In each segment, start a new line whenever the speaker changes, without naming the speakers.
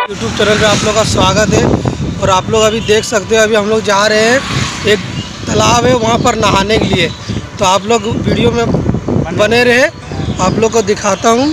YouTube channel पे आप लोग का स्वागत है। और आप लोग अभी देख सकते हो, अभी हम लोग जा रहे हैं, एक तालाब है वहाँ पर नहाने के लिए। तो आप लोग वीडियो में बने रहे, आप लोग को दिखाता हूँ।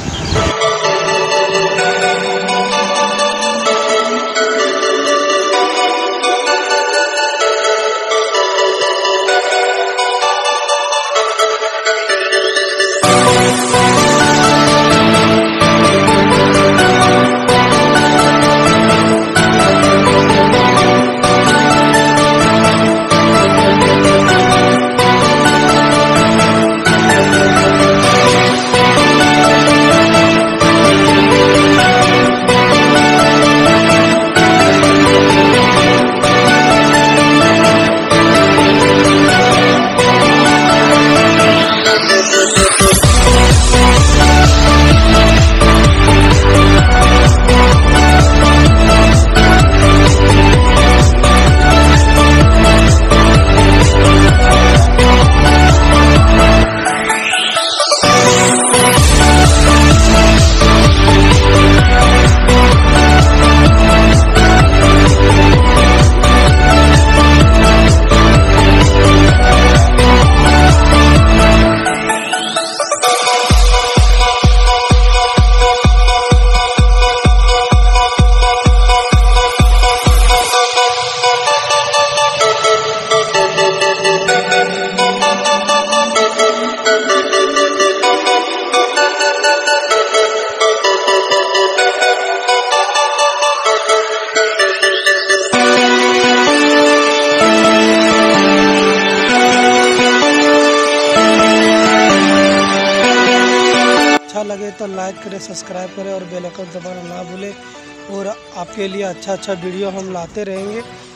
अच्छा लगे तो लाइक करें, सब्सक्राइब करें और बेल आइकन दबाना ना भूलें। और आपके लिए अच्छा वीडियो हम लाते रहेंगे।